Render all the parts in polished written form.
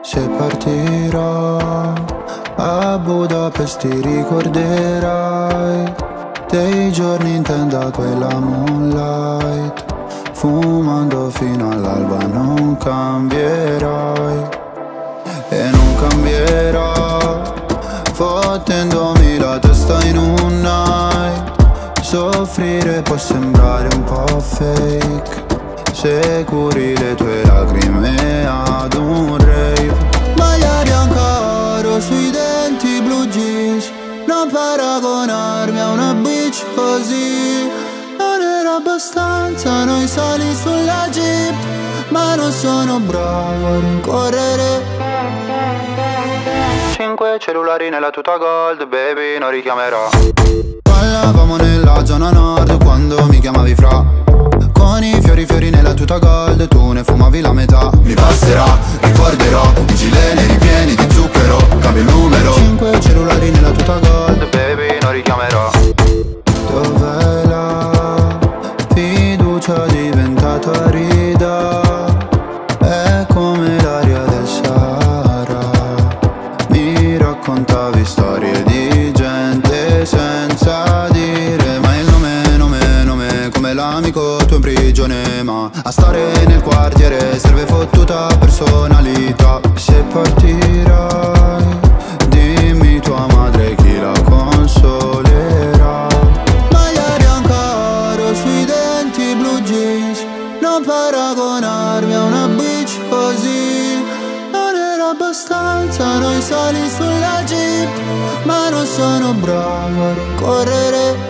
Se partirò a Budapest ti ricorderai dei giorni in tenda quella moonlight, fumando fino all'alba. Non cambierai e non cambierò, fottendomi la testa in un night. Soffrire può sembrare un po' fake se curi le tue lacrime ad un rave. Maglia bianca oro sui denti, blue jeans, non paragonarmi a una bitch così. Non era abbastanza noi sali sulla jeep, ma non sono bravo a rincorrere. 5 cellulari nella tuta gold, baby, non richiamerò. Ballavamo nella zona nord quando mi chiamavi fra, con i fiori nella tuta gold, tu ne fumavi la metà. Mi passerà, ricorderò i gileni ripieni di zucchero, cambio il numero. 5 cellulari nella tuta gold, baby, non richiamerò. Dov'è la fiducia diventata rida? È come l'aria del Sahara. Mi raccontavi storie di gente senza dire mai il nome, come l'amico tuo in prigione. Ma a stare nel quartiere serve fottuta personalità. Se partirai, dimmi tua madre chi la consolerà. Maglia bianca oro sui denti, blue jeans, non paragonarmi a una bitch così. Non era abbastanza noi sali sulla jeep, ma non sono bravo a rincorrere.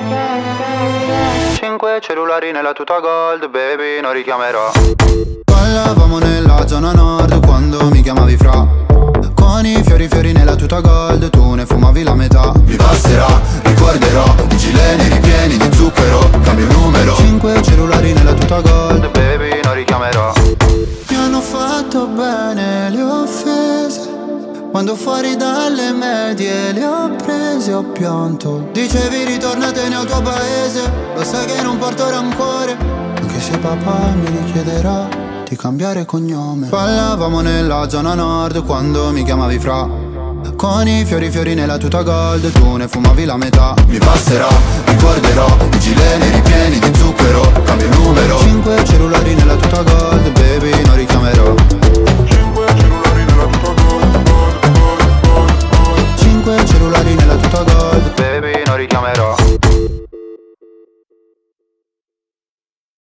5 cellulari nella tuta gold, baby, non richiamerò. Ballavamo nella zona nord quando mi chiamavi fra, con i fiori nella tuta gold, tu ne fumavi la metà. Mi passerà, ricorderò i gileni ripieni di zucchero, cambio il numero. 5 cellulari nella tuta gold, baby, non richiamerò. Mi hanno fatto bene le offese, quando fuori dalle medie le ho prese, ho pianto. Dicevi ritornatene al tuo paese, lo sai che non porto rancore, anche se papà mi richiederà di cambiare cognome. Ballavamo nella zona nord quando mi chiamavi fra, con i fiori nella tuta gold, tu ne fumavi la metà. Mi passerà, ricorderò i gileni ripieni di zucchero, cambio il numero.